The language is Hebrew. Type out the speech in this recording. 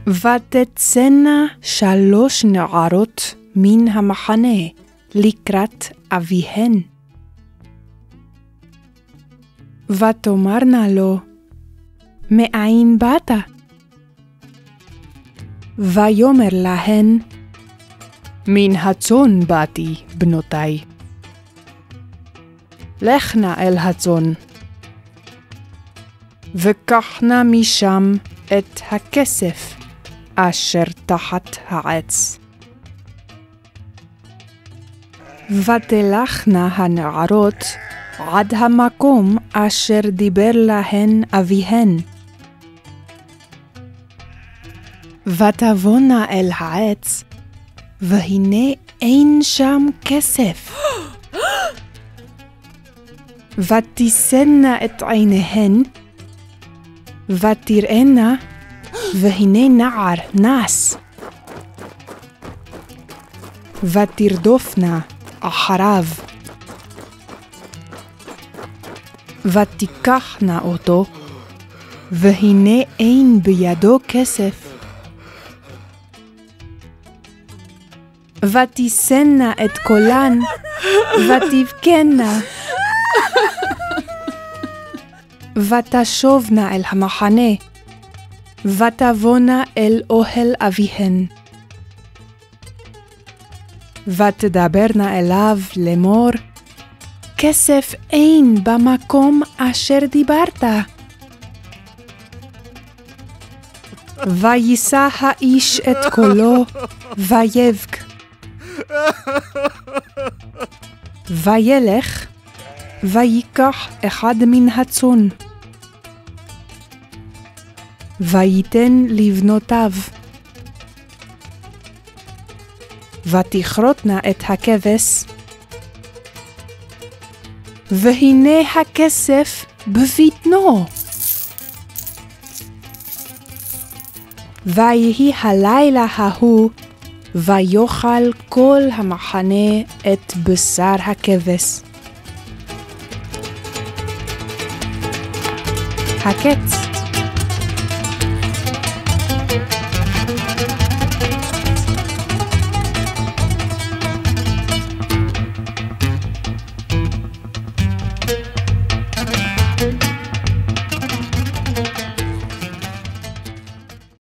ותצאנה 3 נערות מן המחנה לקראת אביהן. ותאמרנה לו, מאין באת? ויאמר להן, מן הצאן באתי, בנותיי. לכנה אל הצאן, וקחנה משם את הכסף אשר תחת העץ. ותלכנה הנערות עד המקום אשר דיבר להן אביהן. ותבואנה אל העץ, והנה אין שם כסף. ותישאנה את עיניהן, ותראינה, והנה נער נס. ותרדופנה אחריו. ותיקחנה אותו, והנה אין בידו כסף. ותישאנה את קולן, ותבכנה. ותשובנה אל המחנה, ותבואנה אל אוהל אביהן. ותדברנה אליו לאמור, כסף אין במקום אשר דיברת. ויישא האיש את קולו, ויבך. וילך, ויקח אחד מן הצאן, וייתן לבנותיו. ותכרותנה את הכבש, והנה הכסף בבטנו. ויהי הלילה ההוא, ויאכל כל המחנה את בשר הכבש. הקץ.